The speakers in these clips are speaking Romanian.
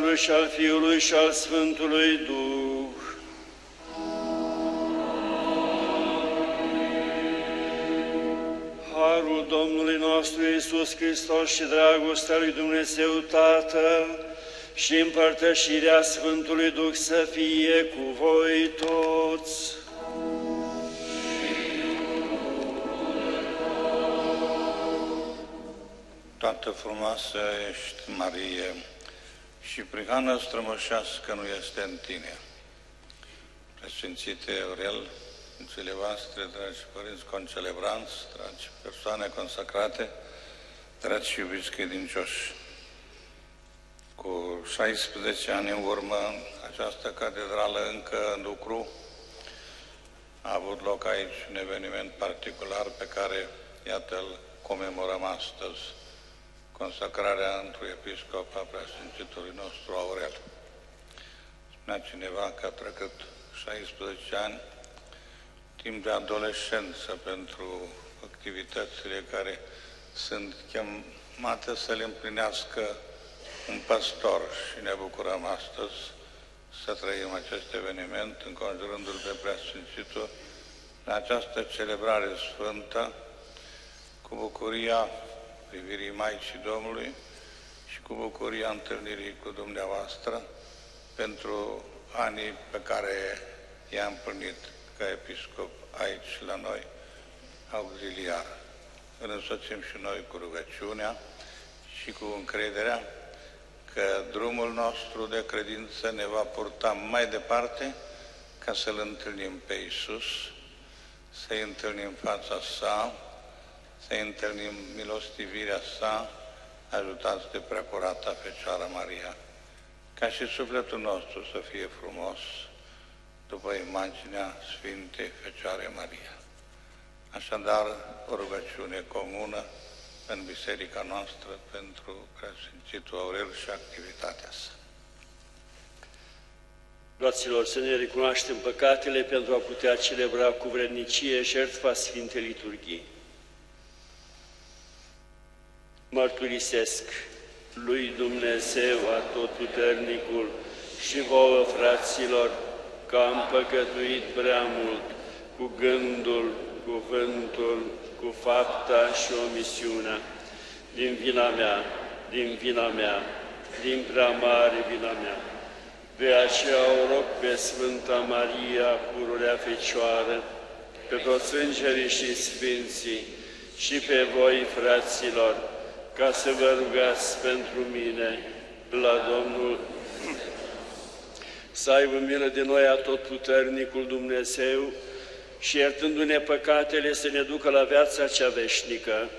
Tatălui și al Fiului și al Sfântului Duh. Harul Domnului nostru Iisus Hristos și dragostea lui Dumnezeu Tatăl și împărtășirea Sfântului Duh să fie cu voi toți. Toată frumoasă ești, Marie, și prihană strămoșească nu este în tine. Preasfințite Aurel, Sfințile voastre, dragi părinți concelebranți, dragi persoane consacrate, dragi și iubiți credincioși, cu 16 ani în urmă, această catedrală încă în lucru, a avut loc aici un eveniment particular pe care, iată-l, comemorăm astăzi, consacrarea într-un episcop a preasfințitului nostru Aurel. Spunea cineva că a trecut 16 ani, timp de adolescență, pentru activitățile care sunt chemate să le împlinească un păstor, și ne bucurăm astăzi să trăim acest eveniment înconjurându-l pe preasfințitul la această celebrare sfântă, cu bucuria privirii Maicii Domnului și cu bucuria întâlnirii cu dumneavoastră pentru anii pe care i-a împlinit ca episcop aici la noi, auxiliar. Îl însoțim și noi cu rugăciunea și cu încrederea că drumul nostru de credință ne va purta mai departe ca să-L întâlnim pe Iisus, să-i întâlnim fața sa, să-i întâlnim milostivirea sa, ajutați de Preacurata Fecioară Maria, ca și sufletul nostru să fie frumos după imaginea Sfintei Fecioare Maria. Așadar, o rugăciune comună în biserica noastră pentru Preasfințitul Aurel și activitatea sa. Fraților, să ne recunoaștem păcatele pentru a putea celebra cu vrednicie jertfa Sfintei Liturghii. Mărturisesc lui Dumnezeu Atotputernicul și vouă, fraților, că am păcătuit prea mult cu gândul, cuvântul, cu fapta și omisiunea, din vina mea, din prea mare vina mea. De aceea o rog pe Sfânta Maria, pururea Fecioară, pe toți îngerii și sfinții și pe voi, fraților, ca să vă rugați pentru mine la Domnul, să aibă milă de noi Atotputernicul Dumnezeu și, iertându-ne păcatele, să ne ducă la viața cea veșnică.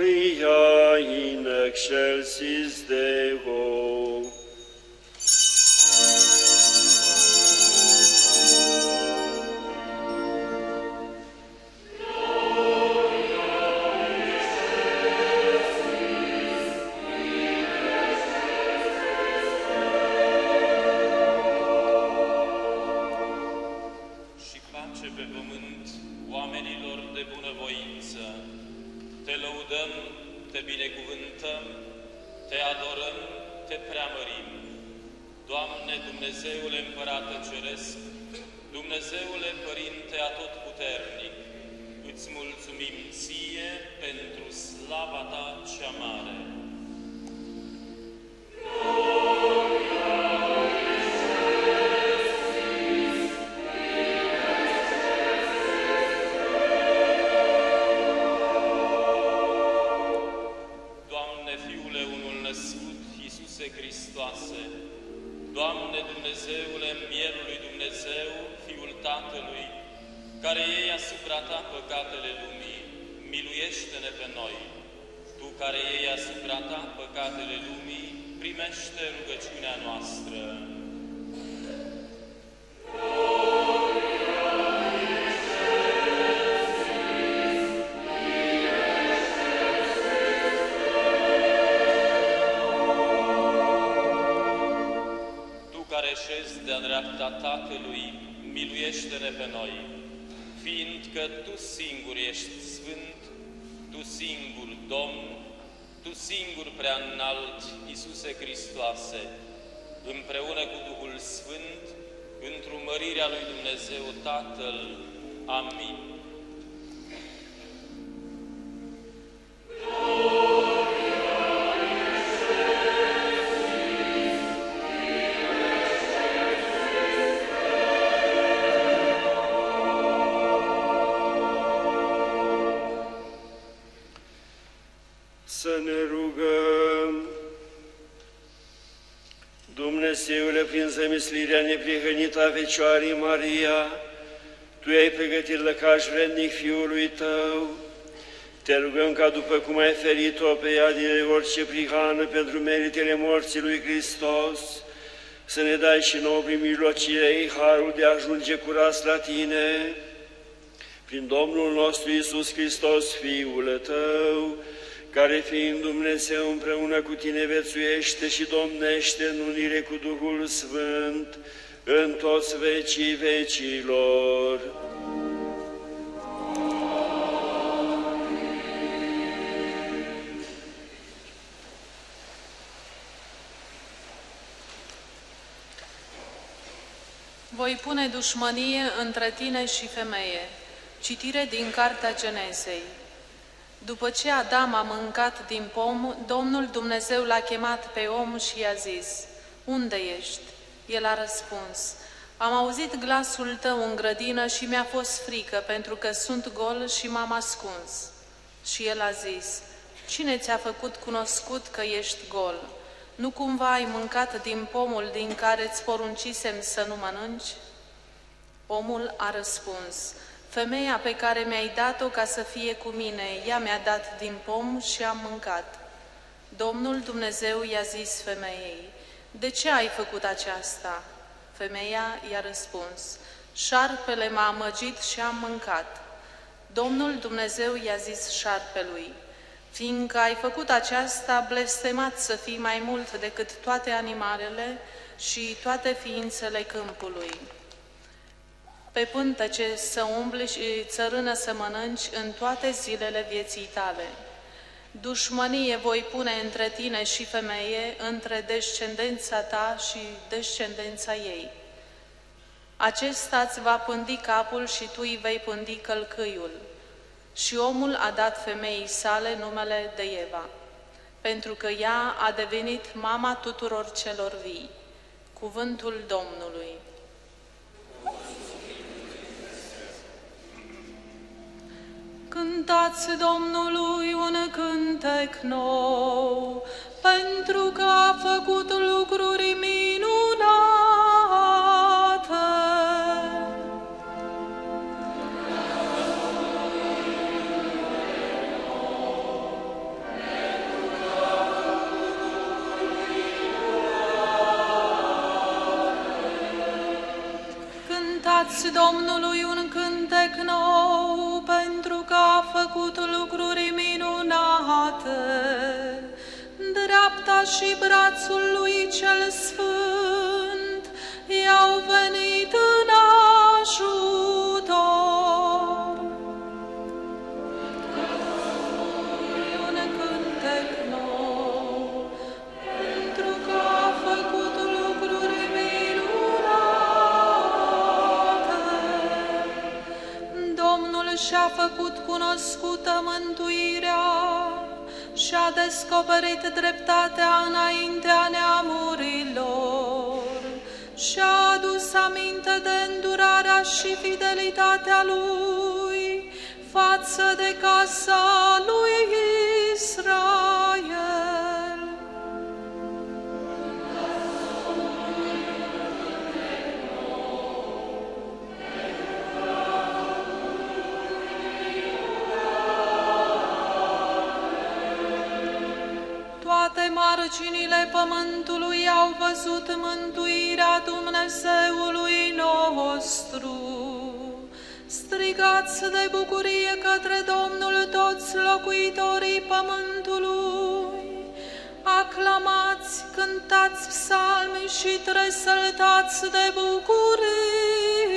Maria in excelsis Deo. Împreună cu Duhul Sfânt, într-o mărirea lui Dumnezeu Tatăl. Amin. Să ne rugăm. Dumnezeule, prin zămislirea neprihănită a Fecioarei Maria, Tu ai pregătit lăcaș vrednic Fiului Tău. Te rugăm ca după cum ai ferit-o pe ea de orice prihană pentru meritele morții lui Hristos, să ne dai și nouă prin mijlocirea ei harul de a ajunge curați la Tine, prin Domnul nostru Iisus Hristos, Fiul Tău, care fiind Dumnezeu împreună cu Tine viețuiește și domnește în unire cu Duhul Sfânt, în toți vecii vecilor. Voi pune dușmănie între tine și femeie. Citire din Cartea Genezei. După ce Adam a mâncat din pom, Domnul Dumnezeu l-a chemat pe om și i-a zis: Unde ești? El a răspuns: Am auzit glasul tău în grădină și mi-a fost frică, pentru că sunt gol și m-am ascuns. Și el a zis: Cine ți-a făcut cunoscut că ești gol? Nu cumva ai mâncat din pomul din care îți poruncisem să nu mănânci? Omul a răspuns: Femeia pe care mi-ai dat-o ca să fie cu mine, ea mi-a dat din pom și am mâncat. Domnul Dumnezeu i-a zis femeii: De ce ai făcut aceasta? Femeia i-a răspuns: Șarpele m-a amăgit și am mâncat. Domnul Dumnezeu i-a zis șarpelui: Fiindcă ai făcut aceasta, blestemat să fii mai mult decât toate animalele și toate ființele câmpului. Pe pântece să umbli și țărână să mănânci în toate zilele vieții tale. Dușmănie voi pune între tine și femeie, între descendența ta și descendența ei. Acesta îți va pândi capul și tu îi vei pândi călcâiul. Și omul a dat femeii sale numele de Eva, pentru că ea a devenit mama tuturor celor vii. Cuvântul Domnului. Cântați Domnului un cântec nou, pentru că a făcut lucruri minunate. Strigați Domnului un cântec nou, pentru că a făcut lucruri minunate. Dreapta și brațul lui cel sfânt i-au venit în ajutor. Un cântec nou, pentru că a făcut lucruri minunate. Domnul și-a făcut cunoscută mântuirea și-a descoperit dreptatea înaintea neamurilor, și-a adus aminte de îndurarea și fidelitatea lui față de casa lui Israel. Toate marginile pământului au văzut mântuirea Dumnezeului nostru. Strigați de bucurie către Domnul toți locuitorii pământului. Aclamați, cântați psalmi și tresăltați de bucurie.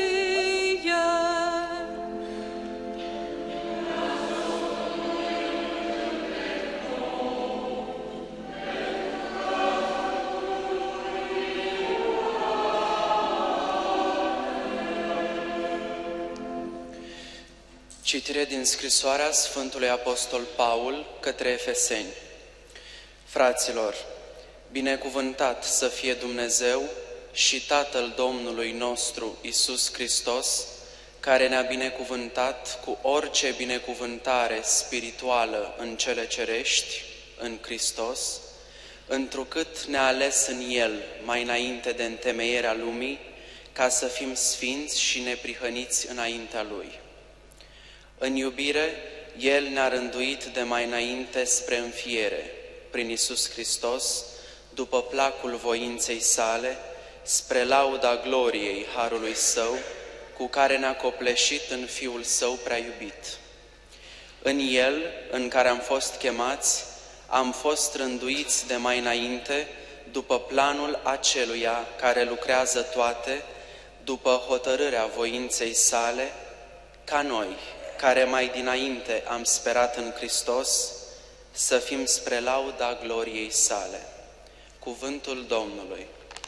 Citire din scrisoarea Sfântului Apostol Paul către Efeseni. Fraților, binecuvântat să fie Dumnezeu și Tatăl Domnului nostru Iisus Hristos, care ne-a binecuvântat cu orice binecuvântare spirituală în cele cerești, în Hristos, întrucât ne-a ales în El mai înainte de întemeierea lumii, ca să fim sfinți și neprihăniți înaintea Lui. În iubire, El ne-a rânduit de mai înainte spre înfiere, prin Iisus Hristos, după placul voinței sale, spre lauda gloriei harului Său, cu care ne-a copleșit în Fiul Său prea iubit. În El, în care am fost chemați, am fost rânduiți de mai înainte, după planul aceluia care lucrează toate, după hotărârea voinței sale, ca noi, care mai dinainte am sperat în Hristos, să fim spre lauda gloriei sale. Cuvântul Domnului.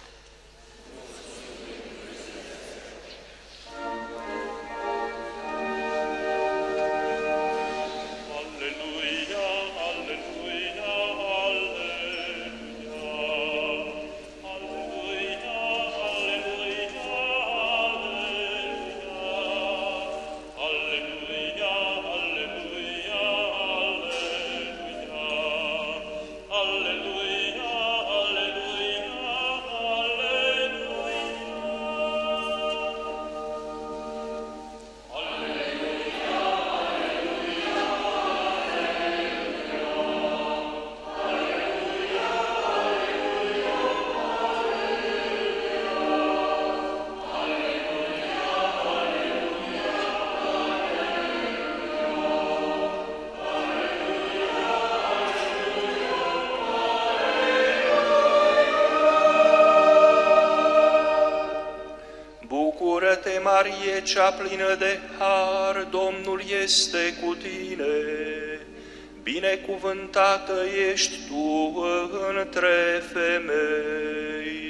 Bucură-te, Marie, cea plină de har, Domnul este cu tine. Binecuvântată ești tu între femei.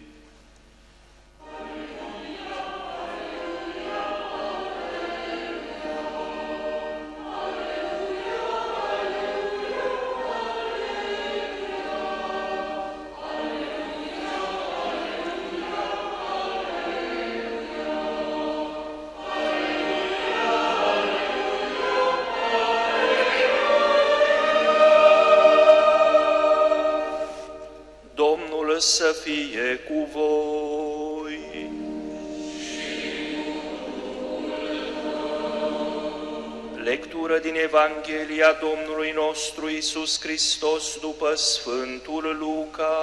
Să fie cu voi. Lectură din Evanghelia Domnului nostru Iisus Hristos după Sfântul Luca.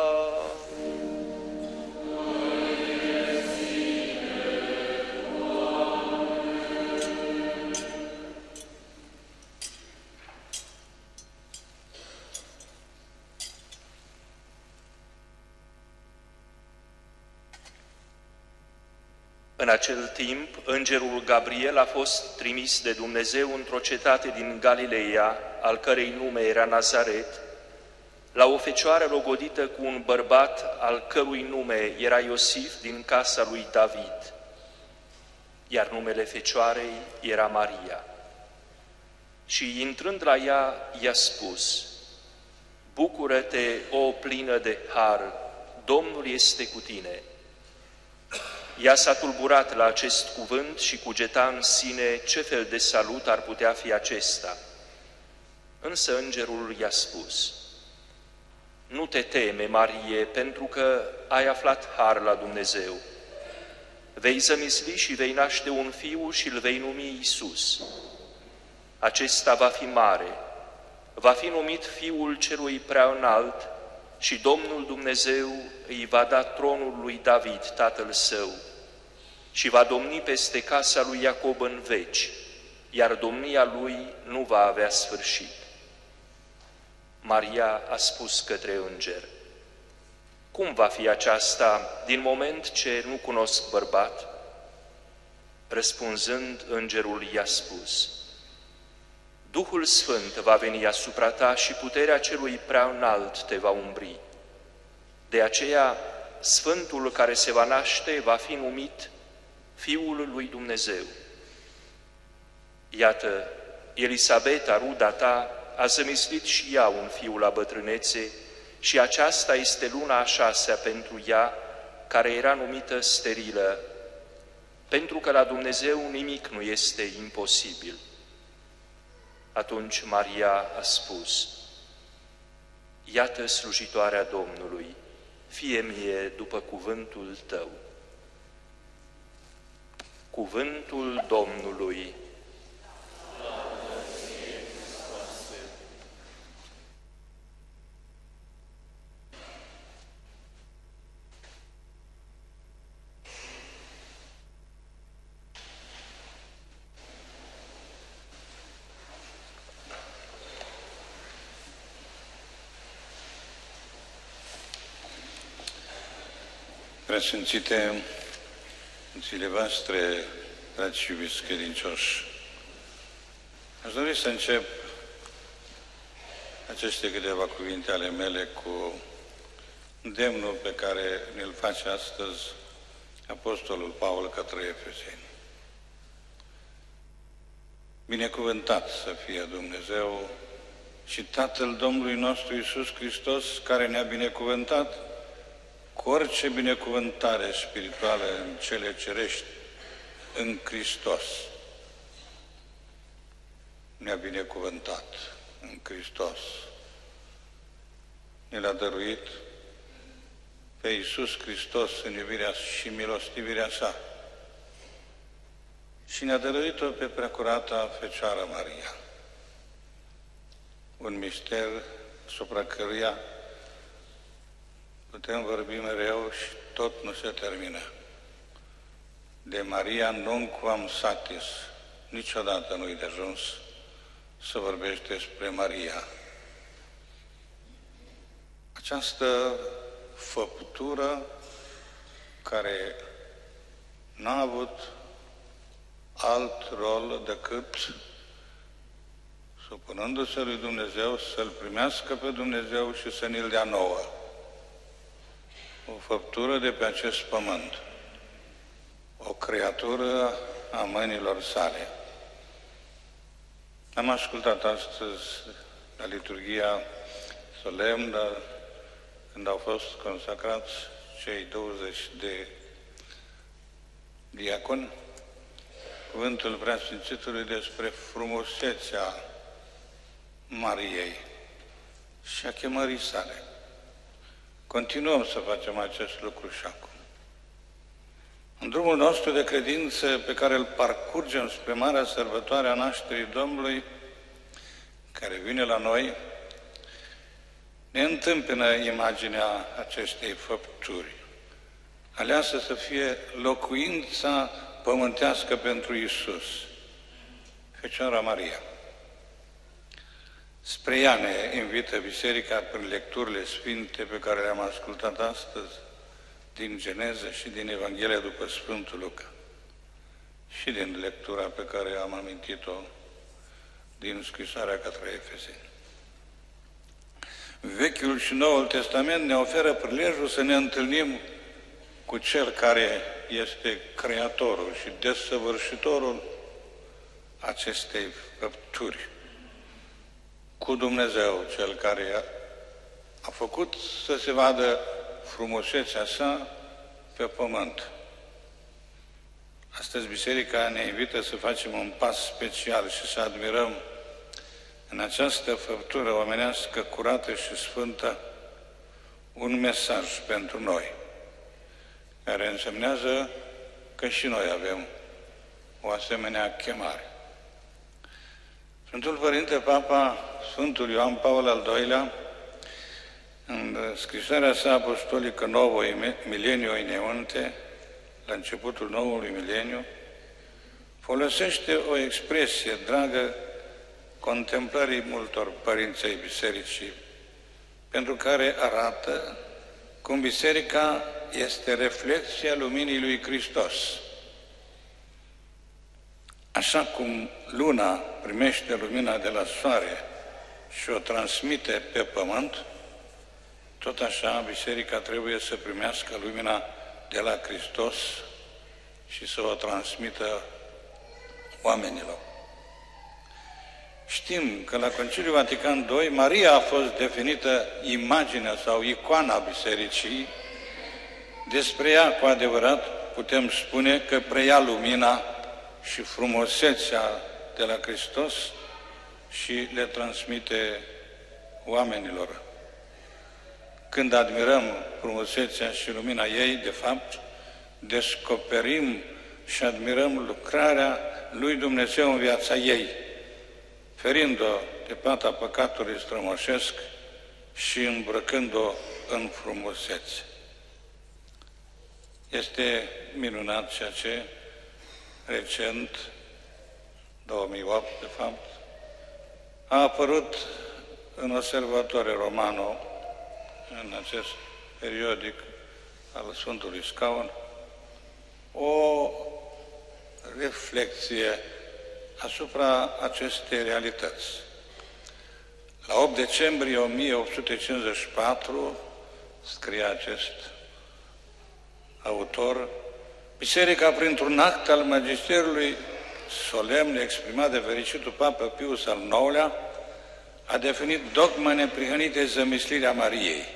În acel timp, îngerul Gabriel a fost trimis de Dumnezeu într-o cetate din Galileea, al cărei nume era Nazaret, la o fecioară logodită cu un bărbat al cărui nume era Iosif din casa lui David, iar numele fecioarei era Maria. Și intrând la ea, i-a spus: Bucură-te, o plină de har, Domnul este cu tine. Ea s-a tulburat la acest cuvânt și cugeta în sine ce fel de salut ar putea fi acesta. Însă îngerul i-a spus: Nu te teme, Marie, pentru că ai aflat har la Dumnezeu. Vei zămisli și vei naște un fiu și îl vei numi Iisus. Acesta va fi mare, va fi numit Fiul Celui Preaînalt și Domnul Dumnezeu îi va da tronul lui David, tatăl său, și va domni peste casa lui Iacob în veci, iar domnia lui nu va avea sfârșit. Maria a spus către înger: Cum va fi aceasta din moment ce nu cunosc bărbat? Răspunzând, îngerul i-a spus: Duhul Sfânt va veni asupra ta și puterea Celui Preaînalt te va umbri. De aceea, Sfântul care se va naște va fi numit Fiul lui Dumnezeu. Iată, Elisabeta, ruda ta, a zămislit și ea un fiu la bătrânețe și aceasta este luna a 6-a pentru ea, care era numită sterilă, pentru că la Dumnezeu nimic nu este imposibil. Atunci Maria a spus: Iată slujitoarea Domnului, fie mie după cuvântul tău. Cuvântul Domnului. Preasfințite zile voastre, dragi iubiți credincioși, aș dori să încep aceste câteva cuvinte ale mele cu îndemnul pe care ne-l face astăzi Apostolul Paul către Efeseni. Binecuvântat să fie Dumnezeu și Tatăl Domnului nostru Iisus Hristos, care ne-a binecuvântat cu orice binecuvântare spirituală în cele cerești, în Hristos. Ne-a binecuvântat în Hristos. Ne l-a dăruit pe Iisus Hristos în iubirea și milostivirea sa. Și ne-a dăruit-o pe Preacurata Fecioară Maria. Un mister asupra căruia putem vorbi mereu și tot nu se termină. De Maria nunquam satis, niciodată nu-i de ajuns să vorbești despre Maria. Această făptură care n-a avut alt rol decât, supunându-se lui Dumnezeu, să-L primească pe Dumnezeu și să ne-L dea nouă. O făptură de pe acest pământ, o creatură a mâinilor sale. Am ascultat astăzi la liturghia solemnă, când au fost consacrați cei 20 de diaconi, cuvântul Preasfințitului despre frumusețea Mariei și a chemării sale. Continuăm să facem acest lucru și acum. În drumul nostru de credință pe care îl parcurgem spre marea sărbătoare a nașterii Domnului, care vine la noi, ne întâmpină imaginea acestei făpturi, aleasă să fie locuința pământească pentru Iisus, Fecioara Maria. Spre ea ne invită Biserica prin lecturile sfinte pe care le-am ascultat astăzi din Geneză și din Evanghelia după Sfântul Luca. și din lectura pe care am amintit-o din scrisoarea către Efeseni. Vechiul și Noul Testament ne oferă prilejul să ne întâlnim cu Cel care este Creatorul și desăvârșitorul acestei făpturi, cu Dumnezeu, Cel care a făcut să se vadă frumusețea sa pe pământ. Astăzi Biserica ne invită să facem un pas special și să admirăm în această făptură omenească curată și sfântă un mesaj pentru noi, care însemnează că și noi avem o asemenea chemare. Sfântul Părinte Papa Sfântul Ioan Paul al II-lea, în scrisoarea sa apostolică Novoi Millenio in Eunte, la începutul noului mileniu, folosește o expresie dragă contemplării multor părinți ai Bisericii, pentru care arată cum Biserica este reflecția luminii lui Hristos. Așa cum luna primește lumina de la soare și o transmite pe pământ, tot așa Biserica trebuie să primească lumina de la Hristos și să o transmită oamenilor. Știm că la Conciliul Vatican II Maria a fost definită imaginea sau icoana Bisericii. Despre ea, cu adevărat, putem spune că preia lumina și frumusețea de la Hristos și le transmite oamenilor. Când admirăm frumusețea și lumina ei, de fapt, descoperim și admirăm lucrarea lui Dumnezeu în viața ei, ferind-o de pata păcatului strămoșesc și îmbrăcând-o în frumusețe. Este minunat ceea ce recent, 2008 de fapt, a apărut în Osservatore Romano, în acest periodic al Sfântului Scaun, o reflecție asupra acestei realități. La 8 decembrie 1854, scrie acest autor, Biserica, printr-un act al Magisterului solemn exprimat de fericitul Papa Pius al IX-lea, a definit dogma neprihănitei zămislirea Mariei.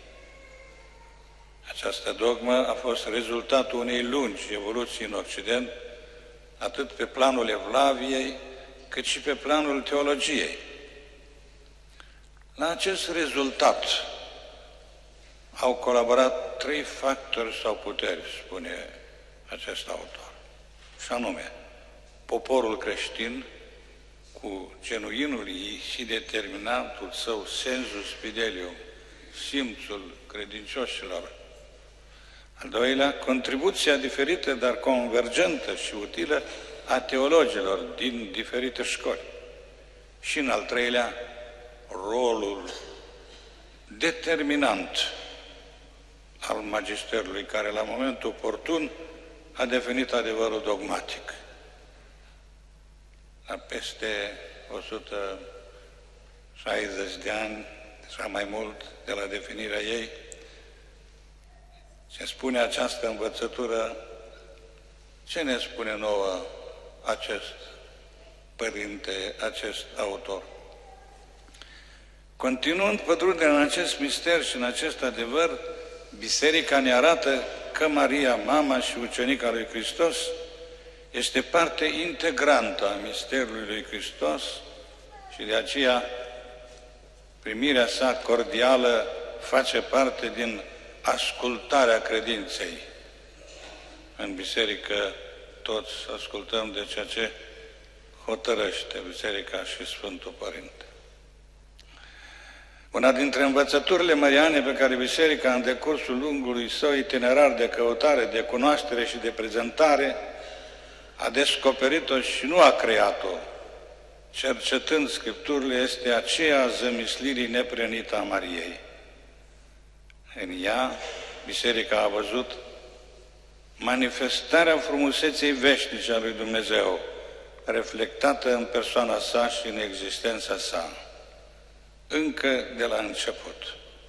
Această dogmă a fost rezultatul unei lungi evoluții în Occident, atât pe planul Evlaviei, cât și pe planul teologiei. La acest rezultat au colaborat 3 factori sau puteri, spune acest autor, și anume poporul creștin, cu genuinul ei și determinantul său sensus fidelium, simțul credincioșilor. Al doilea, contribuția diferită, dar convergentă și utilă a teologilor din diferite școli. Și în al treilea, rolul determinant al magisterului, care la momentul oportun a definit adevărul dogmatic. La peste 160 de ani, sau mai mult, de la definirea ei, ce spune această învățătură, ce ne spune nouă acest părinte, acest autor? Continuând pătrunderea în acest mister și în acest adevăr, Biserica ne arată că Maria, mama și ucenica lui Hristos, este parte integrantă a misterului lui Hristos și de aceea primirea sa cordială face parte din ascultarea credinței. În biserică toți ascultăm de ceea ce hotărăște Biserica și Sfântul Părinte. Una dintre învățăturile mariane pe care Biserica, în decursul lungului său itinerar de căutare, de cunoaștere și de prezentare, a descoperit-o și nu a creat-o, cercetând Scripturile, este aceea a zămislirii neprenită a Mariei. În ea, Biserica a văzut manifestarea frumuseței veșnice a lui Dumnezeu, reflectată în persoana sa și în existența sa, încă de la început.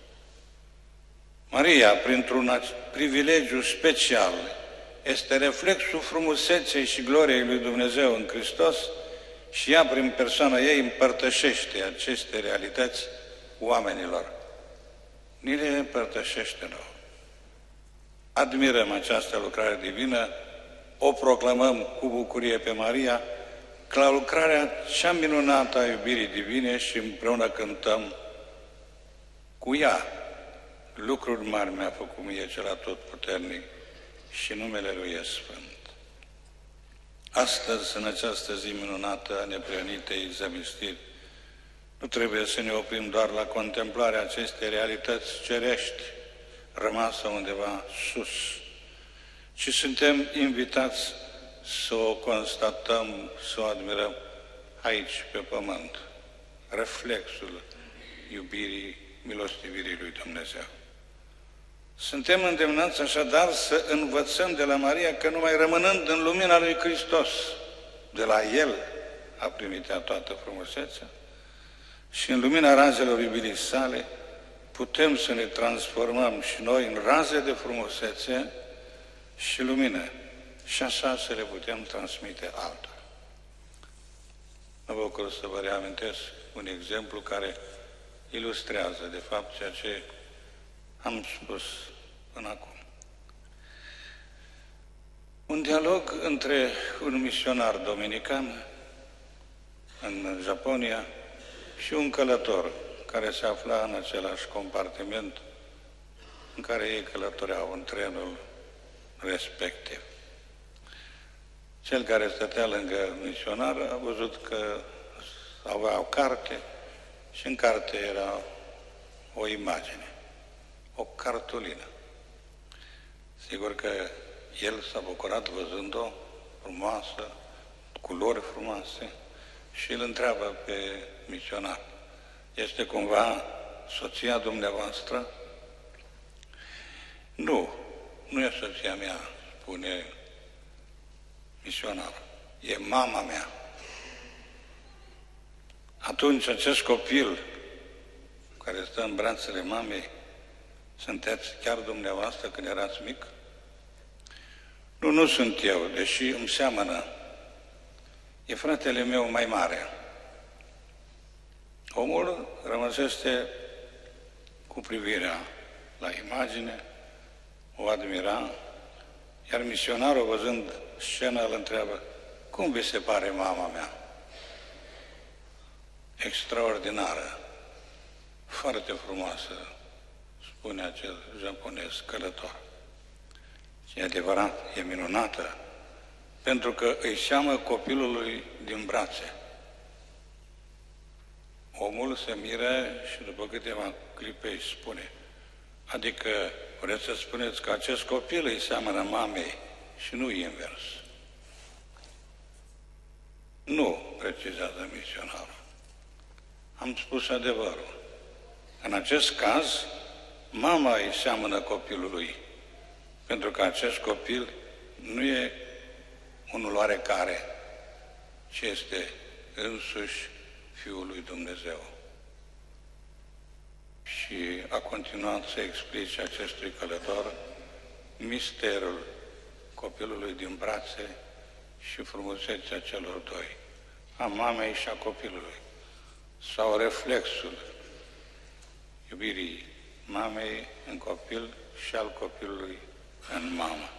Maria, printr-un privilegiu special, este reflexul frumuseței și gloriei lui Dumnezeu în Hristos și ea, prin persoana ei, împărtășește aceste realități oamenilor. Ni le împărtășește nouă. Admirăm această lucrare divină, o proclamăm cu bucurie pe Maria, ca lucrarea cea minunată a iubirii divine și împreună cântăm cu ea. Lucruri mari mi-a făcut mie cel atotputernic și numele Lui e Sfânt. Astăzi, în această zi minunată a neprionitei zămistiri, nu trebuie să ne oprim doar la contemplarea acestei realități cerești, rămasă undeva sus, ci suntem invitați să o constatăm, să o admirăm aici, pe pământ, reflexul iubirii, milostivirii lui Dumnezeu. Suntem îndemnați așadar să învățăm de la Maria că numai rămânând în lumina lui Hristos, de la El a primit ea toată frumusețea și în lumina razelor iubirii sale putem să ne transformăm și noi în raze de frumusețe și lumină și așa să le putem transmite altora. Mă bucur să vă reamintesc un exemplu care ilustrează de fapt ceea ce am spus până acum. Un dialog între un misionar dominican în Japonia și un călător care se afla în același compartiment în care ei călătoreau în trenul respectiv. Cel care stătea lângă misionar a văzut că avea o carte și în carte era o imagine, o cartulină. Sigur că el s-a bucurat văzând-o frumoasă, culori frumoase și îl întreabă pe misionar: este cumva soția dumneavoastră? Nu, nu e soția mea, spune misionarul, e mama mea. Atunci acest copil care stă în brațele mamei, sunteți chiar dumneavoastră când erați mic? Nu, nu sunt eu, deși îmi seamănă. E fratele meu mai mare. Omul rămăsește cu privirea la imagine, o admira, iar misionarul, văzând scena, îl întreabă: cum vi se pare mama mea? Extraordinară, foarte frumoasă, spune acel japonez călător. Și e adevărat, e minunată, pentru că îi seamă copilului din brațe. Omul se miră și după câteva clipe îi spune: adică vreți să spuneți că acest copil îi seamănă mamei și nu invers? Nu, precizează misionarul. Am spus adevărul. În acest caz, mama îi seamănă copilului, pentru că acest copil nu e unul oarecare, ci este însuși Fiul lui Dumnezeu. Și a continuat să explice acestui călător misterul copilului din brațe și frumusețea celor doi, a mamei și a copilului, sau reflexul iubirii mamei în copil și al copilului în mamă.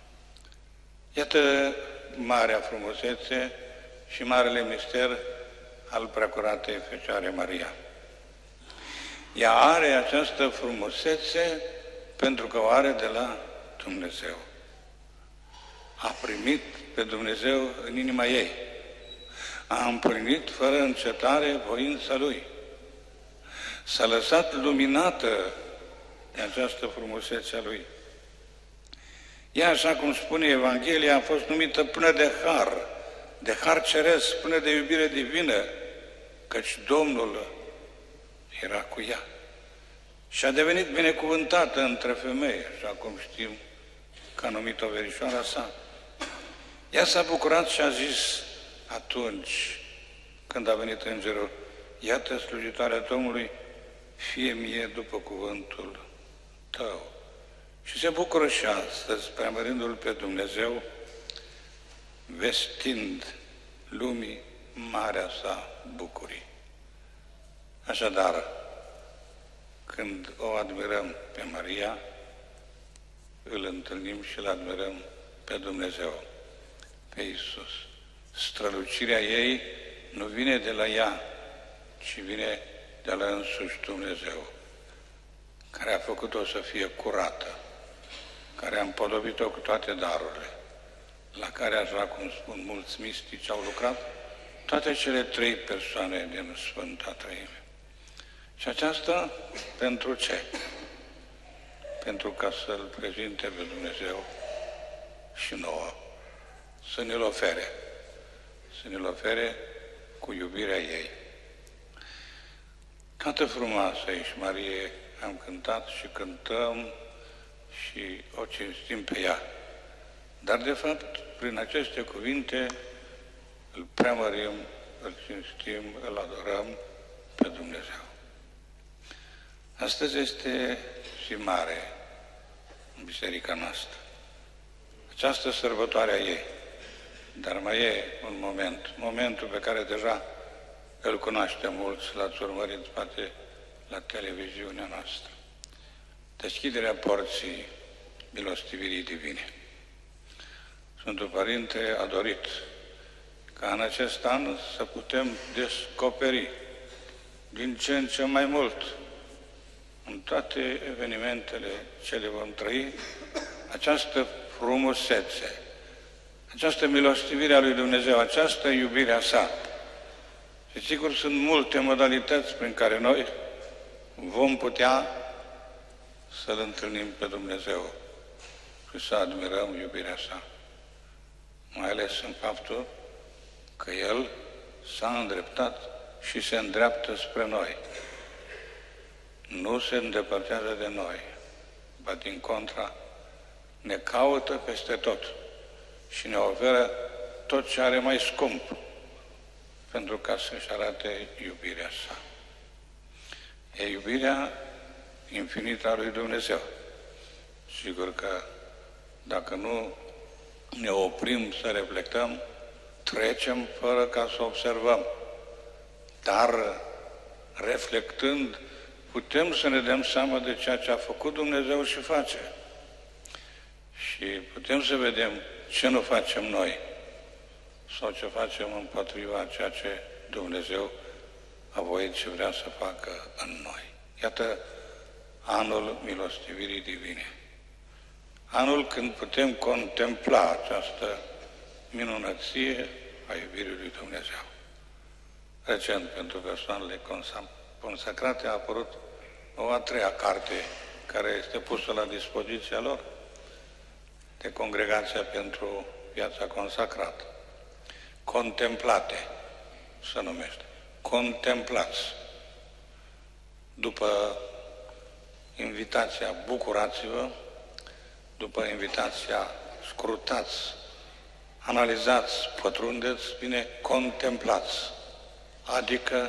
Iată marea frumusețe și marele mister al Preacuratei Fecioare Maria. Ea are această frumusețe pentru că o are de la Dumnezeu. A primit pe Dumnezeu în inima ei. A împlinit fără încetare voința Lui. S-a lăsat luminată de această frumusețe a Lui. Ea, așa cum spune Evanghelia, a fost numită până de har ceresc, până de iubire divină, căci Domnul era cu ea. Și a devenit binecuvântată între femei, așa cum știm că că a numit-o verișoara sa. Ea s-a bucurat și a zis atunci, când a venit îngerul, iată slujitoarea Domnului, fie mie după cuvântul tău. Și se bucură și astăzi, preamărindu-L pe Dumnezeu, vestind lumii marea sa bucurii. Așadar, când o admirăm pe Maria, îl întâlnim și îl admirăm pe Dumnezeu, pe Iisus. Strălucirea ei nu vine de la ea, ci vine de la însuși Dumnezeu, care a făcut-o să fie curată, care a împodobit-o cu toate darurile, la care, așa cum spun mulți mistici, au lucrat toate cele trei persoane din Sfânta Treime. Și aceasta pentru ce? Pentru ca să-L prezinte pe Dumnezeu și nouă, să ne-L ofere, să ne-L ofere cu iubirea ei. Cântă frumoasă aici, Marie, am cântat și cântăm și o cinstim pe ea. Dar, de fapt, prin aceste cuvinte îl preamărim, îl cinstim, îl adorăm pe Dumnezeu. Astăzi este zi mare în biserica noastră. Această sărbătoare a ei. Dar mai e un momentul pe care deja îl cunoaște mulți, l-ați urmărit poate la televiziunea noastră. Deschiderea porții milostivirii divine. Sfântul Părinte a dorit ca în acest an să putem descoperi din ce în ce mai mult în toate evenimentele ce le vom trăi această frumusețe, această milostivire a lui Dumnezeu, această iubire a sa. Și sigur sunt multe modalități prin care noi vom putea să-L întâlnim pe Dumnezeu și să admirăm iubirea sa. Mai ales în faptul că El s-a îndreptat și se îndreaptă spre noi. Nu se îndepărtează de noi, ba din contra, ne caută peste tot și ne oferă tot ce are mai scump pentru ca să-și arate iubirea sa. E iubirea infinită a lui Dumnezeu. Sigur că dacă nu ne oprim să reflectăm, trecem fără ca să observăm. Dar reflectând, putem să ne dăm seama de ceea ce a făcut Dumnezeu și face. Și putem să vedem ce nu facem noi sau ce facem împotriva ceea ce Dumnezeu a voit și vrea să facă în noi. Iată anul milostivirii divine. Anul când putem contempla această minunăție a iubirii lui Dumnezeu. Recent, pentru persoanele consacrate, a apărut o a treia carte care este pusă la dispoziția lor de Congregația pentru Viața Consacrată. Contemplate se numește. Contemplați. După invitația bucurați-vă, după invitația scrutați, analizați, pătrundeți, bine, contemplați. Adică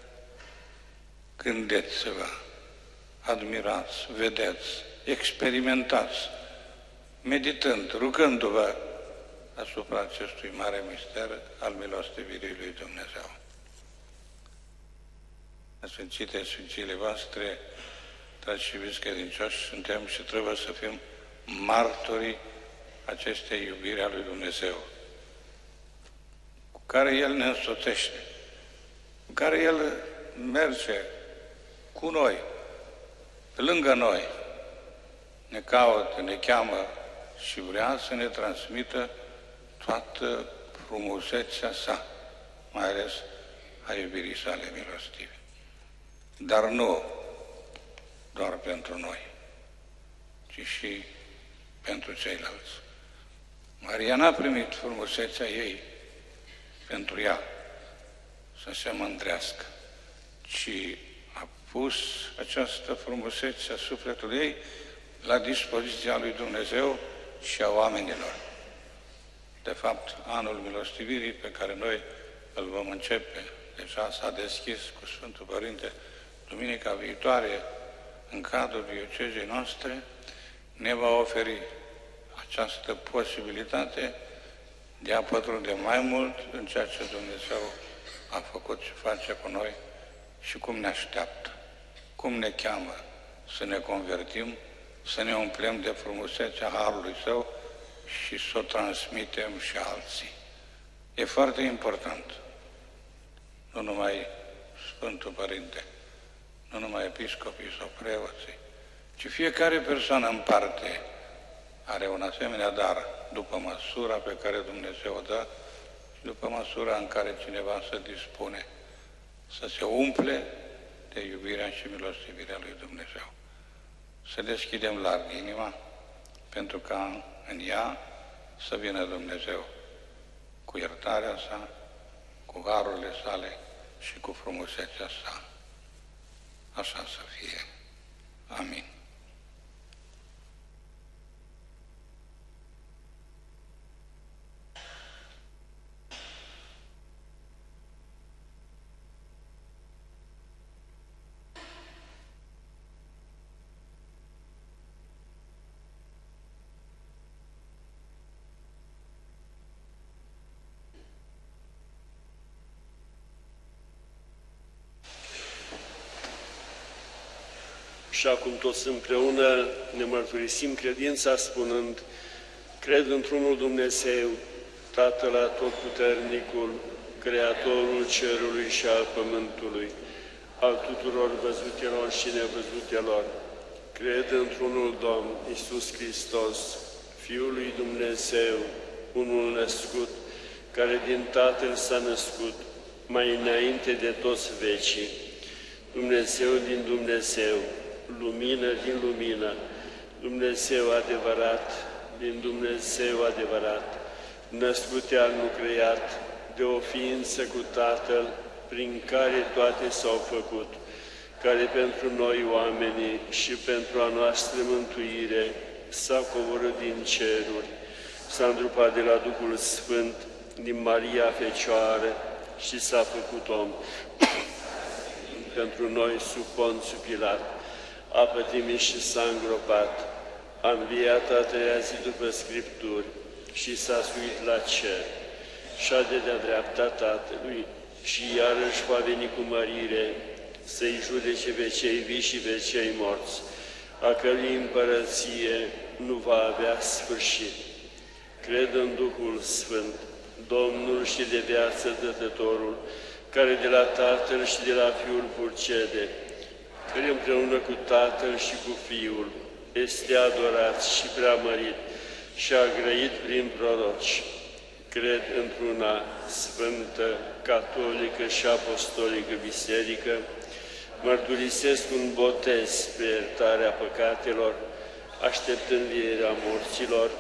gândeți-vă, admirați, vedeți, experimentați, meditând, rugându-vă asupra acestui mare mister al milostivirii lui Dumnezeu. Sfințite Sfințiile voastre, dragi și iubiți credincioși, suntem și trebuie să fim martorii acestei iubiri a lui Dumnezeu, cu care El ne însoțește, cu care El merge cu noi, pe lângă noi, ne caută, ne cheamă și vrea să ne transmită toată frumusețea sa, mai ales a iubirii sale milostive. Dar nu doar pentru noi, ci și pentru ceilalți. Maria n-a primit frumusețea ei pentru ea să se mândrească, ci a pus această frumusețe a sufletului ei la dispoziția lui Dumnezeu și a oamenilor. De fapt, anul milostivirii pe care noi îl vom începe, deja s-a deschis cu Sfântul Părinte duminica viitoare, în cadrul diocezei noastre, ne va oferi această posibilitate de a pătrunde mai mult în ceea ce Dumnezeu a făcut și face cu noi și cum ne așteaptă, cum ne cheamă să ne convertim, să ne umplem de frumusețea Harului Său și să o transmitem și alții. E foarte important, nu numai Sfântul Părinte, nu numai episcopii sau preoții, ci fiecare persoană în parte are un asemenea dar după măsura pe care Dumnezeu o dă și după măsura în care cineva se dispune să se umple de iubirea și milostivirea lui Dumnezeu. Să deschidem larg inima pentru ca în ea să vină Dumnezeu cu iertarea sa, cu harurile sale și cu frumusețea sa. Așa să fie. Amin. Și acum toți împreună ne mărturisim credința spunând: cred într-unul Dumnezeu, Tatăl Atotputernicul, Creatorul cerului și al pământului, al tuturor văzutelor și nevăzutelor. Cred într-unul Domn, Iisus Hristos, Fiul lui Dumnezeu, unul născut, care din Tatăl s-a născut, mai înainte de toți vecii, Dumnezeu din Dumnezeu, lumină din lumină, Dumnezeu adevărat din Dumnezeu adevărat, născut al nu creat, de o ființă cu Tatăl, prin care toate s-au făcut, care pentru noi oamenii și pentru a noastră mântuire s-a coborât din ceruri, s-a îndrupat de la Duhul Sfânt, din Maria Fecioară și s-a făcut om. Pentru noi sub Ponțiu Pilat, a pătimit și s-a îngropat, a înviat a treia zi după Scripturi și s-a suit la cer, șade de-a dreapta Tatălui și iarăși va veni cu mărire să-i judece pe cei vii și pe cei morți, a cărui împărăție nu va avea sfârșit. Cred în Duhul Sfânt, Domnul și de viață Dătătorul, care de la Tatăl și de la Fiul purcede, care împreună cu Tatăl și cu Fiul este adorat și preamărit și a grăit prin proroci. Cred într-una sfântă, catolică și apostolică biserică, mărturisesc un botez pe iertarea păcatelor, aștept învierea morților.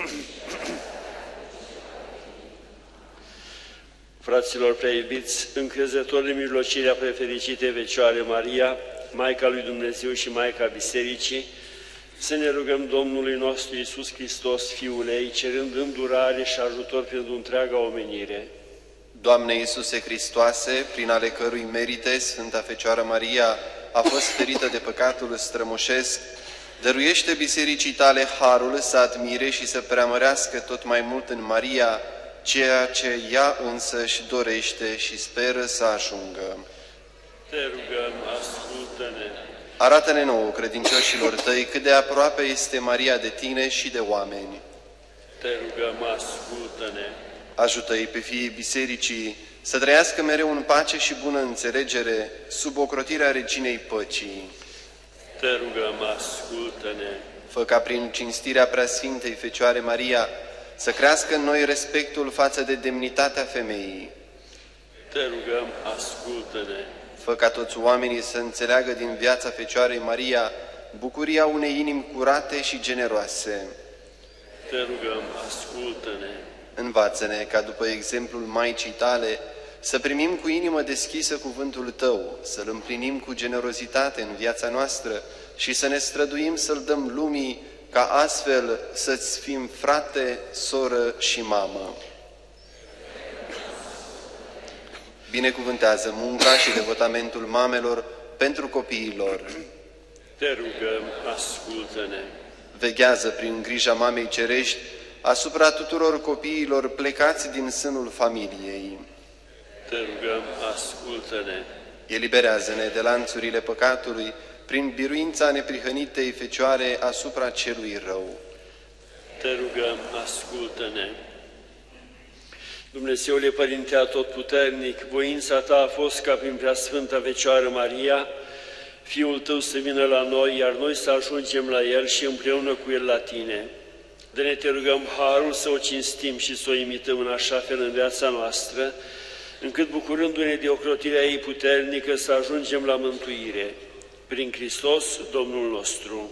Fraților prea iubiți, încrezători în mijlocirea prefericitei Fecioare Maria, Maica lui Dumnezeu și Maica Bisericii, să ne rugăm Domnului nostru Iisus Hristos, Fiul ei, cerând îndurare și ajutor pentru întreaga omenire. Doamne Iisuse Hristoase, prin ale cărui merite Sfânta Fecioară Maria a fost ferită de păcatul strămoșesc, dăruiește bisericii tale harul să admire și să preamărească tot mai mult în Maria ceea ce ea însăși dorește și speră să ajungă. Te rugăm, ascultă-ne. Arată-ne nouă, credincioșilor tăi, cât de aproape este Maria de tine și de oameni. Te rugăm, ascultă-ne. Ajută-i pe fiii bisericii să trăiască mereu în pace și bună înțelegere, sub ocrotirea Reginei Păcii. Te rugăm, ascultă-ne. Fă ca prin cinstirea Preasfintei Fecioare Maria să crească în noi respectul față de demnitatea femeii. Te rugăm, ascultă-ne. Fă ca toți oamenii să înțeleagă din viața Fecioarei Maria bucuria unei inimi curate și generoase. Te rugăm, ascultă-ne. Învață-ne ca după exemplul Maicii tale să primim cu inimă deschisă cuvântul Tău, să-L împlinim cu generozitate în viața noastră și să ne străduim să-L dăm lumii ca astfel să-ți fim frate, soră și mamă. Binecuvântează munca și devotamentul mamelor pentru copiii lor. Te rugăm, ascultă-ne. Veghează prin grija Mamei Cerești asupra tuturor copiilor plecați din sânul familiei. Te rugăm, ascultă-ne. Eliberează-ne de lanțurile păcatului prin biruința neprihănitei Fecioare asupra celui rău. Te rugăm, ascultă-ne. Dumnezeule Părinte Atotputernic, voința Ta a fost ca prin Preasfânta Fecioară Maria, Fiul Tău să vină la noi, iar noi să ajungem la El și împreună cu El la Tine. De-ne te rugăm harul să o cinstim și să o imităm în așa fel în viața noastră, încât bucurându-ne de ocrotirea ei puternică să ajungem la mântuire. Prin Hristos, Domnul nostru.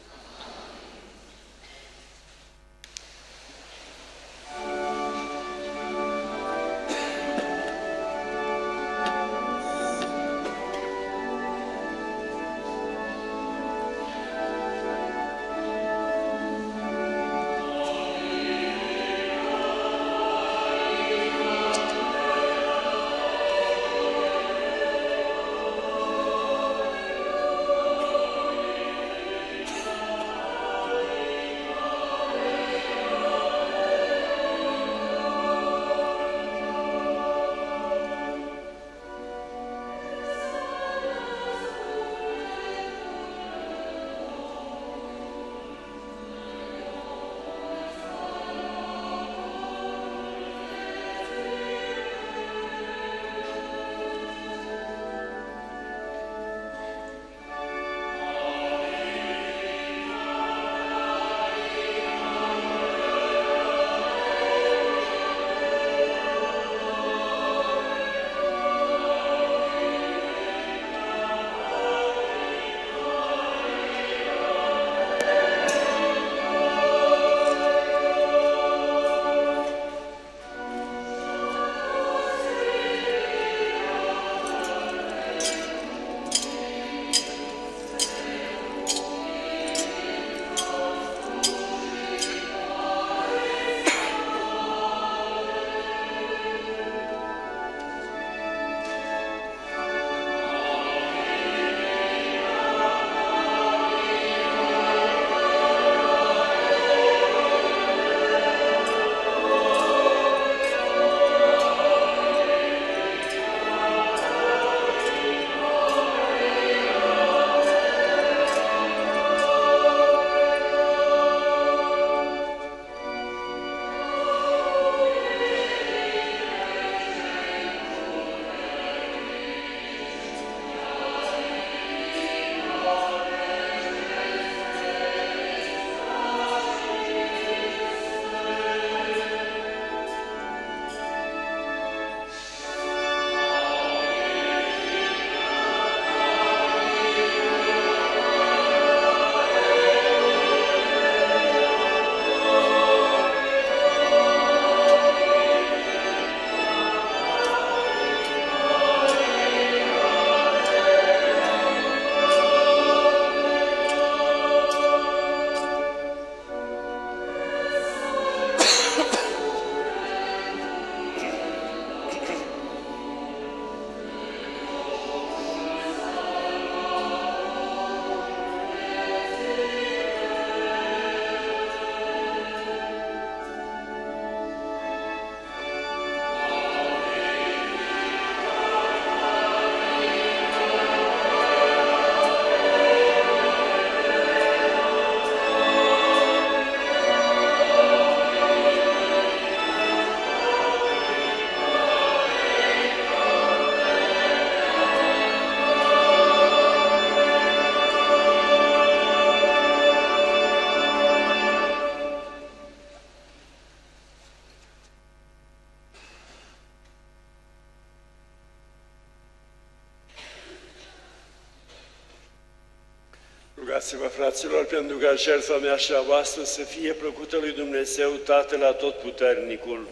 Rugați-vă, fraților, pentru ca jertfa mea și a voastră să fie plăcută lui Dumnezeu, Tatăl Atotputernicul.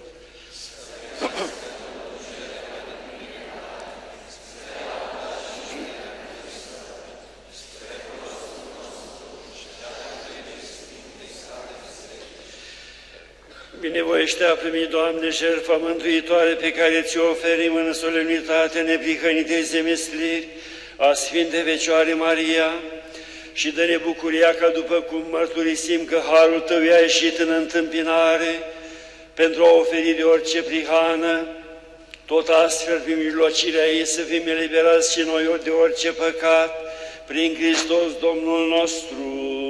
Binevoiește a primi, Doamne, jertfa mântuitoare pe care ți-o oferim în solemnitate neprihănitei zmesliri a Sfinte Fecioare Maria și dă-ne bucuria ca după cum mărturisim că harul Tău i-a ieșit în întâmpinare pentru a oferi de orice prihană, tot astfel, prin mijlocirea ei, să fim eliberați și noi de orice păcat, prin Hristos Domnul nostru.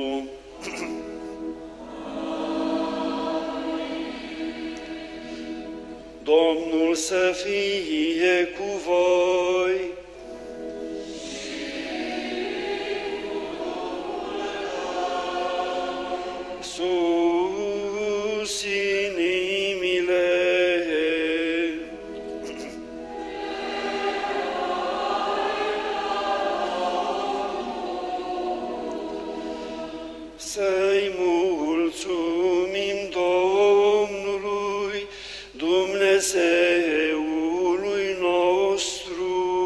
Domnul să fie cu voi. Sus inimile. Să-i mulțumim Domnului, Dumnezeului nostru.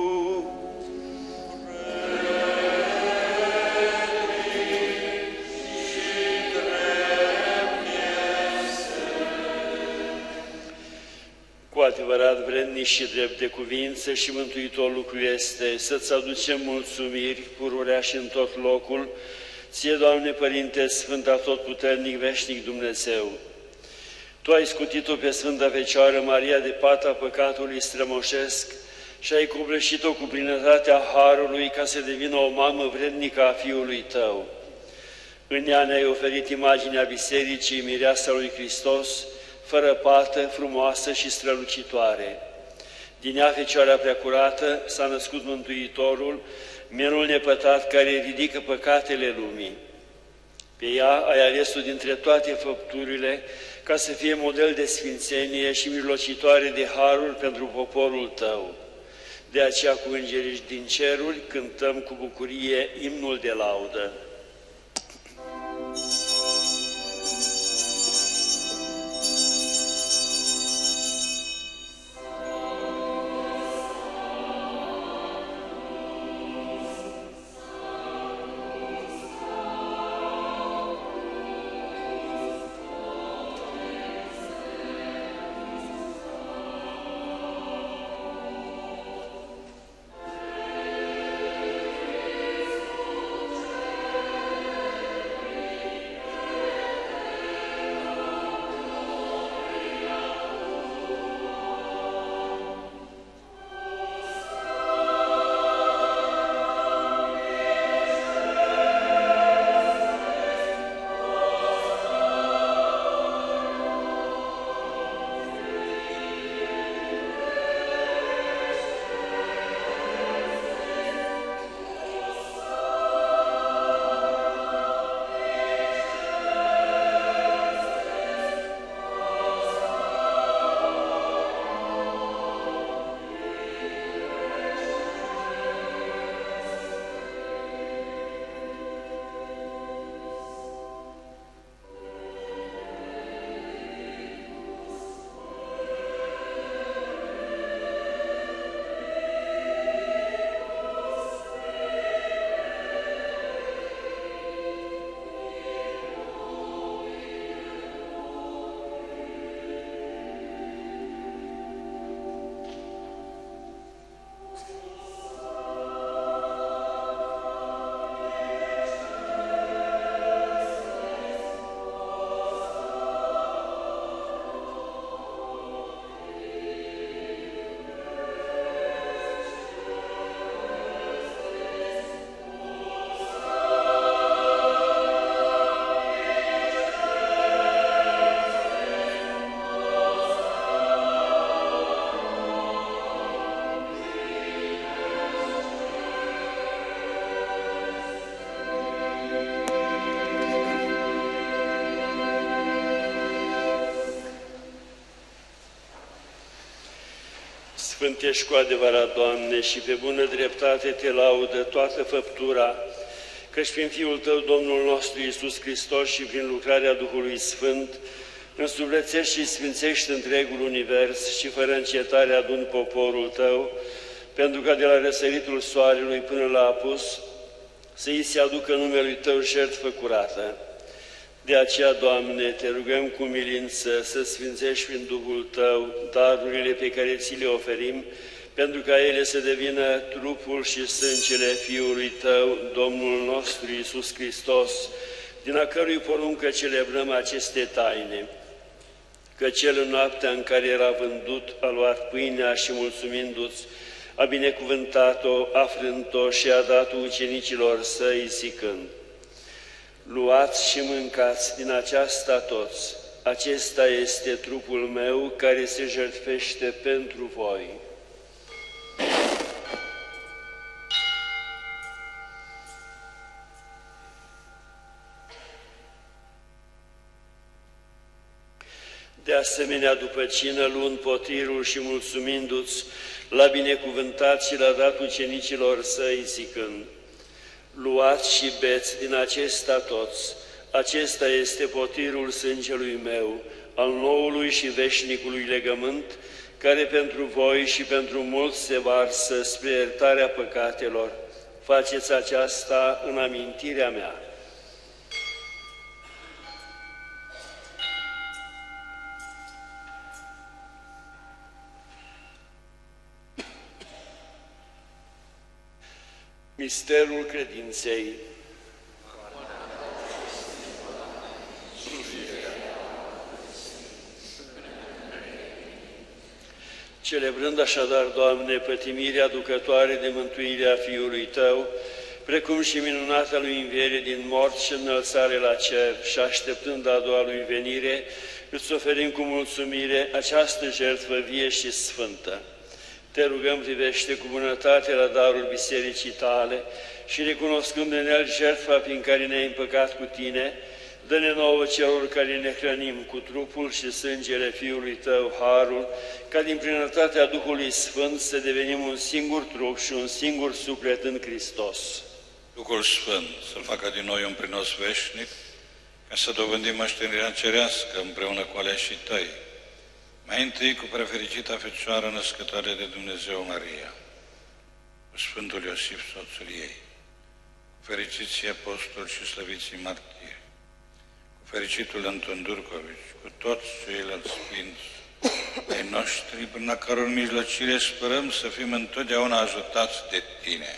Cu adevărat vrednic și drept de cuvință și mântuitor lucru este să-ți aducem mulțumiri pururea și în tot locul, Ție, Doamne Părinte Sfânt, Atotputernic, Veșnic Dumnezeu. Tu ai scutit-o pe Sfânta Fecioară Maria de pata păcatului strămoșesc și ai copleșit-o cu plinătatea Harului ca să devină o mamă vrednică a Fiului Tău. În ea ne-ai oferit imaginea Bisericii, Mireasa lui Hristos, fără pată, frumoasă și strălucitoare. Din ea, Fecioara Preacurată, s-a născut Mântuitorul, mielul nepătat care ridică păcatele lumii. Pe ea ai ales-o dintre toate făpturile ca să fie model de sfințenie și mijlocitoare de harul pentru poporul Tău. De aceea, cu îngerii din ceruri, cântăm cu bucurie imnul de laudă. Sfânt ești cu adevărat, Doamne, și pe bună dreptate te laudă toată făptura, căci prin Fiul Tău, Domnul nostru Iisus Hristos, și prin lucrarea Duhului Sfânt, însuflețești și sfințești întregul univers și fără încetare aduni poporul Tău, pentru ca de la răsăritul soarelui până la apus să îi se aducă numelui Tău jertfă curată. De aceea, Doamne, te rugăm cu milință să sfințești prin Duhul Tău darurile pe care ți le oferim, pentru ca ele să devină trupul și sângele Fiului Tău, Domnul nostru Iisus Hristos, din a cărui poruncă celebrăm aceste taine. Că Cel în noaptea în care era vândut a luat pâinea și mulțumindu-ți, a binecuvântat-o, a frânt-o și a dat-o ucenicilor Săi zicând: luați și mâncați din aceasta toți, acesta este trupul meu care se jertfește pentru voi. De asemenea, după cină, luând potirul și mulțumindu-ți, l-a binecuvântat și l-a dat ucenicilor Săi zicând: luați și beți din acesta toți, acesta este potirul sângelui meu, al noului și veșnicului legământ, care pentru voi și pentru mulți se varsă spre iertarea păcatelor. Faceți aceasta în amintirea mea. Misterul credinței. Celebrând așadar, Doamne, pătimirea aducătoare de mântuire a Fiului Tău, precum și minunata Lui înviere din morți și înălțare la cer, și așteptând a doua Lui venire, îți oferim cu mulțumire această jertfă vie și sfântă. Te rugăm, privește cu bunătate la darul bisericii Tale și, recunoscând în el jertfa prin care ne-ai împăcat cu Tine, dă-ne nouă celor care ne hrănim cu trupul și sângele Fiului Tău harul, ca din plinătatea Duhului Sfânt să devenim un singur trup și un singur suflet în Hristos. Duhul Sfânt să-L facă din noi un prinos veșnic, ca să dobândim moștenirea cerească împreună cu aleșii Tăi, mai întâi cu prefericita Fecioară născătoare de Dumnezeu Maria, cu Sfântul Iosif, soțul ei, cu fericiții apostoli și slăviții martiri, cu fericitul Anton Durcovici, cu toți ceilalți sfinți ai noștri, prin a căror mijlocire sperăm să fim întotdeauna ajutați de Tine.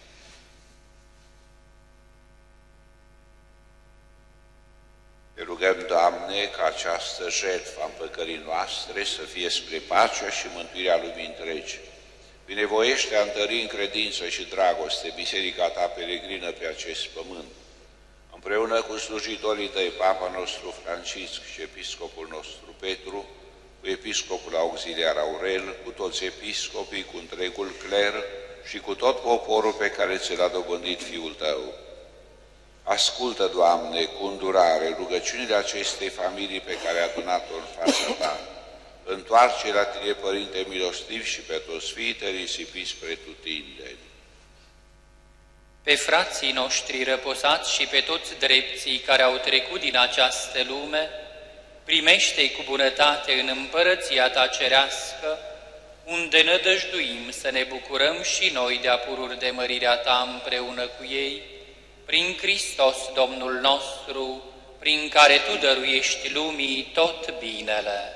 Te rugăm, Doamne, ca această jertfă a împăcării noastre să fie spre pacea și mântuirea lumii întregi. Binevoiește a întări în credință și dragoste Biserica Ta peregrină pe acest pământ. Împreună cu slujitorii Tăi, Papa nostru Francisc și Episcopul nostru Petru, cu Episcopul Auxiliar Aurel, cu toți episcopii, cu întregul cler și cu tot poporul pe care Ți l-a dobândit Fiul Tău. Ascultă, Doamne, cu îndurare rugăciunile acestei familii pe care ai adunat-o în fața Ta. Întoarce la Tine, Părinte milostiv, și pe toți fiii Tăi risipiți spre tutindeni. Pe frații noștri răposați și pe toți drepții care au trecut din această lume, primește-i cu bunătate în împărăția Ta cerească, unde nădăjduim să ne bucurăm și noi de apururi de mărirea Ta împreună cu ei, prin Hristos Domnul nostru, prin care Tu dăruiești lumii tot binele.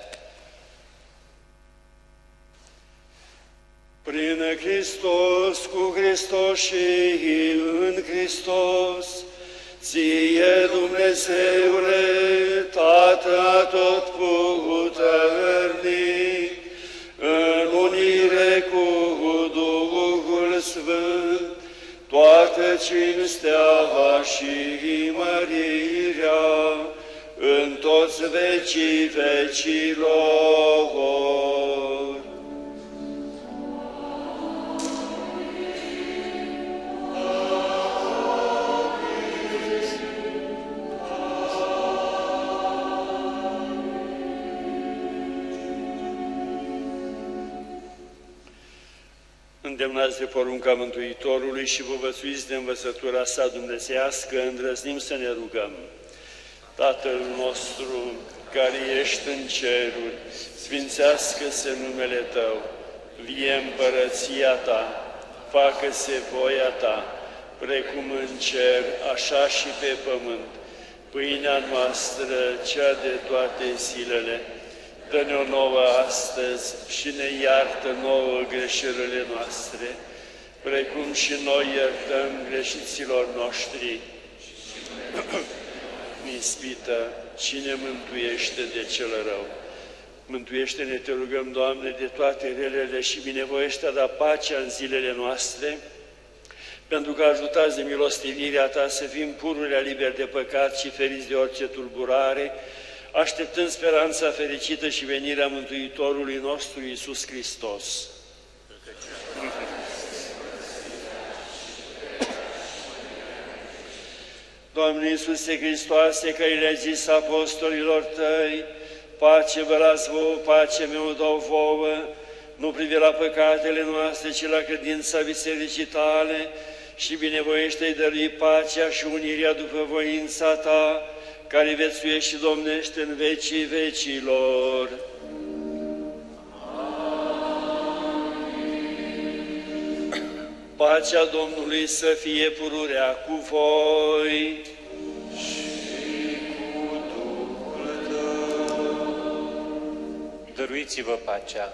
Prin Hristos, cu Hristos și în Hristos, Ție, Dumnezeule, Tată atotputernic, în unire cu Duhul Sfânt, toată cinstea și mărirea în toți vecii vecilor. Îndemnați de porunca Mântuitorului și povățuiți de învățătura sa dumnezeiască, îndrăznim să ne rugăm. Tatăl nostru, care ești în ceruri, sfințească-se numele Tău, vie împărăția Ta, facă-se voia Ta, precum în cer, așa și pe pământ. Pâinea noastră, cea de toate zilele, dă-ne-o nouă astăzi și ne iartă nouă greșelile noastre, precum și noi iertăm greșiților noștri. Ispită, cine mântuiește de cel rău? Mântuiește-ne, te rugăm, Doamne, de toate relele și binevoiește a da pacea în zilele noastre, pentru că ajutați de milostivirea Ta să fim pururea liberi de păcat și feriți de orice tulburare, așteptând speranța fericită și venirea Mântuitorului nostru, Iisus Hristos. Doamne Iisuse Hristoase, că le-ai zis apostolilor Tăi, pace vă las vouă, pace mi-o dau vouă, nu privi la păcatele noastre, ci la credința bisericii Tale, și binevoiește-i dărui pacea și unirea după voința Ta, care viețuiește și domnește în vecii vecilor. Pacea Domnului să fie pururea cu voi. Și cu Duhul Tău. Dăruiți-vă pacea.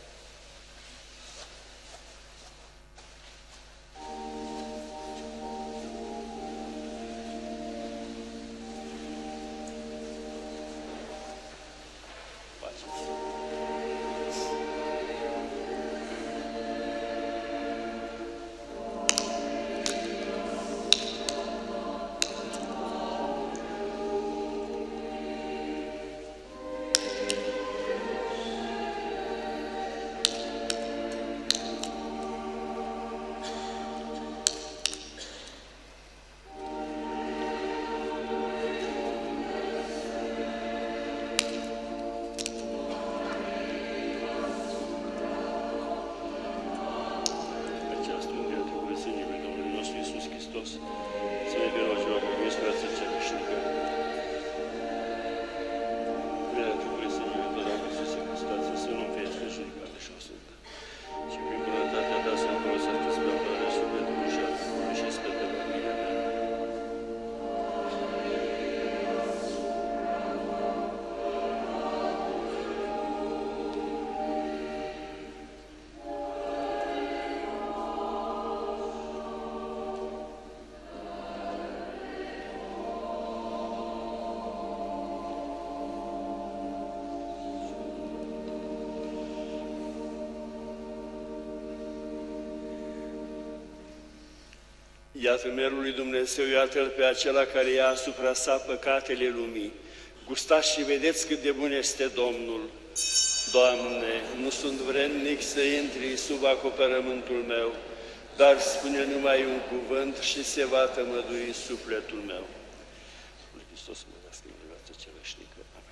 Iată merul lui Dumnezeu, iată-L pe acela care ia asupra sa păcatele lumii. Gustați și vedeți cât de bun este Domnul. Doamne, nu sunt vrednic să intri sub acoperământul meu, dar spune numai un cuvânt și se va tămădui sufletul meu. Hristos să mă dască în viața cereșnică. Amin.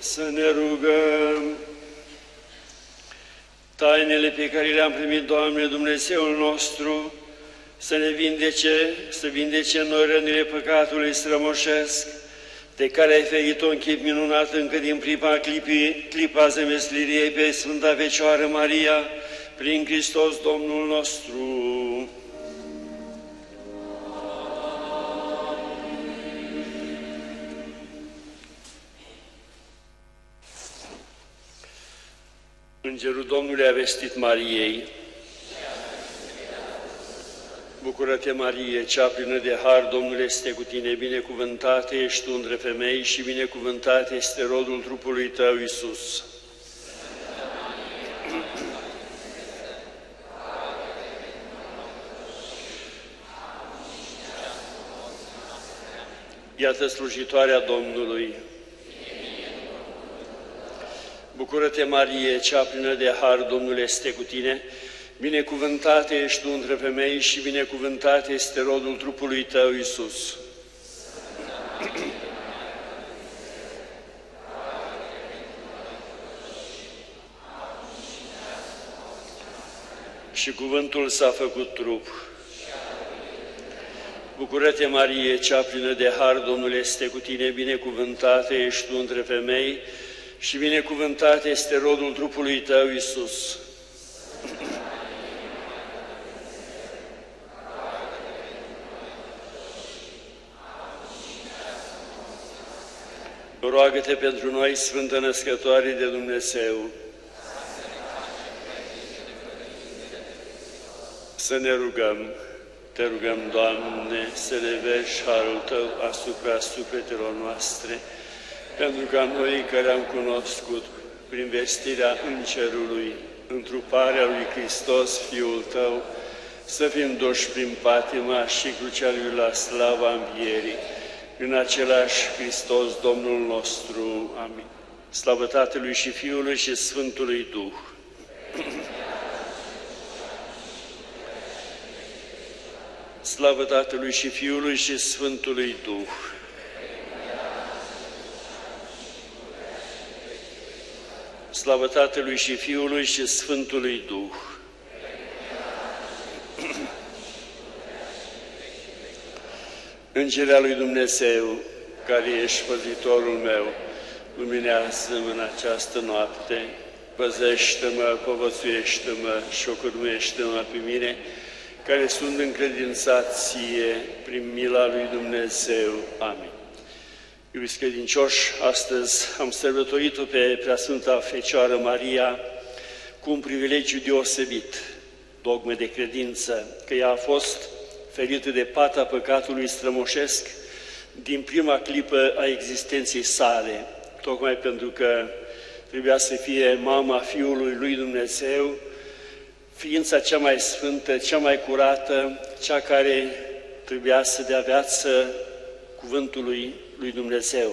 Să ne rugăm. Tainele pe care le-am primit, Doamne, Dumnezeul nostru, să ne vindece în noi rănile păcatului strămoșesc, de care ai ferit-o în chip minunat încă din prima clipa zămisliriei pe Sfânta Fecioară Maria, prin Hristos Domnul nostru. Îngerul Domnului a vestit Mariei: Bucură-te, Marie, cea plină de har, Domnul este cu tine, binecuvântată ești tu între femei și binecuvântat este rodul trupului tău, Iisus. Iată slujitoarea Domnului. Bucură-te, Marie, cea plină de har, Domnul este cu tine, binecuvântată ești tu între femei și binecuvântat este rodul trupului tău, Iisus. Și cuvântul s-a făcut trup. Bucură-te, Marie, cea plină de har, Domnul este cu tine, binecuvântată ești tu între femei și binecuvântat este rodul trupului tău, Iisus. Roagă-te pentru noi, Sfântă Născătoare de Dumnezeu. Să ne rugăm. Te rugăm, Doamne, să reverși harul Tău asupra sufletelor noastre, pentru ca noi care am cunoscut prin vestirea Îngerului întruparea lui Hristos, Fiul Tău, să fim duși prin patima și crucea Lui la slava învierii, în același Hristos Domnul nostru. Amin. Slavă Tatălui și Fiului și Sfântului Duh. Slavă Tatălui și Fiului și Sfântului Duh. Slavă Tatălui și Fiului și Sfântului Duh. Îngere lui Dumnezeu, care ești păzitorul meu, luminează-mă în această noapte, păzește-mă, povățuiește-mă și ocurmește-mă pe mine, care sunt încredințați ție prin mila lui Dumnezeu. Amin. Iubiți credincioși, astăzi am sărbătorit-o pe Preasfânta Fecioară Maria cu un privilegiu deosebit, dogme de credință, că ea a fost ferită de pata păcatului strămoșesc din prima clipă a existenței sale, tocmai pentru că trebuia să fie mama Fiului lui Dumnezeu, ființa cea mai sfântă, cea mai curată, cea care trebuia să dea viață cuvântului lui Dumnezeu.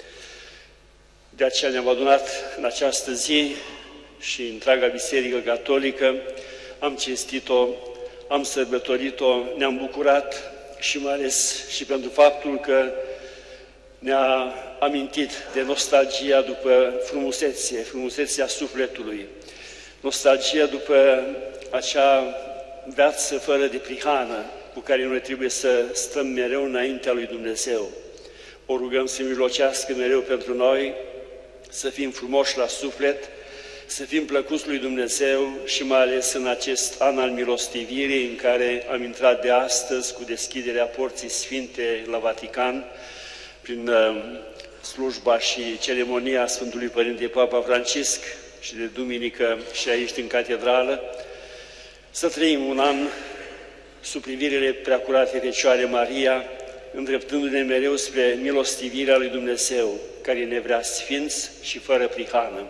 De aceea ne-am adunat în această zi și întreaga Biserică Catolică, am cinstit-o, am sărbătorit-o, ne-am bucurat și mai ales și pentru faptul că ne-a amintit de nostalgia după frumusețea sufletului, nostalgia după acea viață fără de prihană cu care noi trebuie să stăm mereu înaintea lui Dumnezeu. O rugăm să mijlocească mereu pentru noi, să fim frumoși la suflet, să fim plăcuți lui Dumnezeu și mai ales în acest an al milostivirii în care am intrat de astăzi cu deschiderea porții sfinte la Vatican, prin slujba și ceremonia Sfântului Părinte Papa Francisc și de duminică și aici în catedrală, să trăim un an sub privirile Preacurate Fecioare Maria, îndreptându-ne mereu spre milostivirea lui Dumnezeu, care ne vrea sfinți și fără prihană.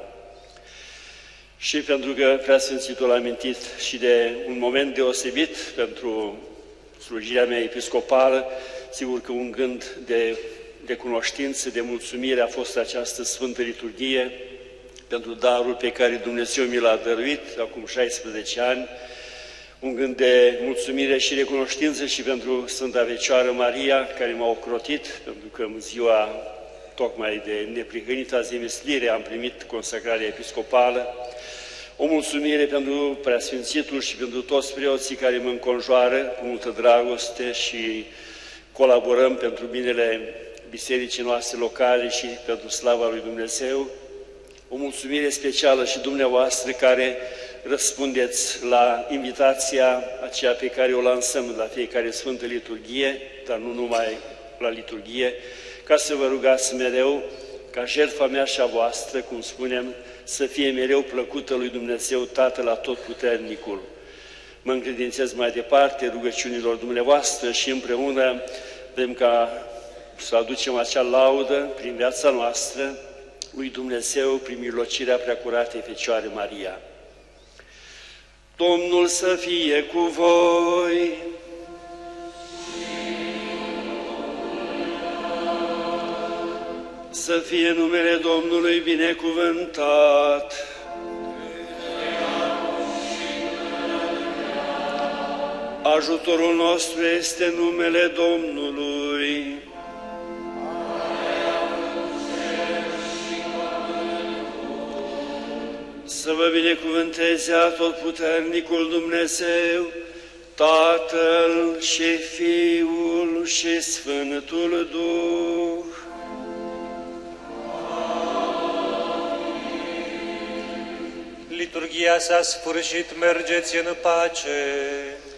Și pentru că Preasfințitul a amintit și de un moment deosebit pentru slujirea mea episcopală, sigur că un gând de cunoștință, de mulțumire a fost această Sfântă Liturghie pentru darul pe care Dumnezeu mi l-a dăruit acum 16 ani, un gând de mulțumire și recunoștință și pentru Sfânta Fecioară Maria, care m-a ocrotit, pentru că în ziua tocmai de neprihănita zemislire am primit consacrarea episcopală, o mulțumire pentru Preasfințitul și pentru toți preoții care mă înconjoară cu multă dragoste și colaborăm pentru binele bisericii noastre locale și pentru slava lui Dumnezeu. O mulțumire specială și dumneavoastră care răspundeți la invitația aceea pe care o lansăm la fiecare Sfântă Liturghie, dar nu numai la liturghie, ca să vă rugați mereu ca jertfa mea și a voastră, cum spunem, să fie mereu plăcută lui Dumnezeu Tatăl Atotputernicul. Mă încredințez mai departe rugăciunilor dumneavoastră și împreună vrem ca să aducem acea laudă prin viața noastră lui Dumnezeu prin mijlocirea Preacuratei Fecioare Maria. Domnul să fie cu voi! Să fie numele Domnului binecuvântat! Ajutorul nostru este numele Domnului. Să vă binecuvânteze Atotputernicul Dumnezeu, Tatăl și Fiul și Sfântul Duh. Liturghia s-a sfârșit, mergeți în pace.